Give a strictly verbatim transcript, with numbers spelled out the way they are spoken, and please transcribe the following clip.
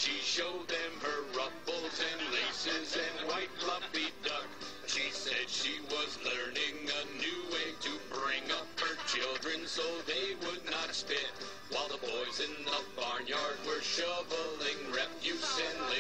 she showed them her ruffles and laces and white fluffy duck. She said she was learning a new way to bring up her children so they would not spit, while the boys in the barnyard were shoveling refuse and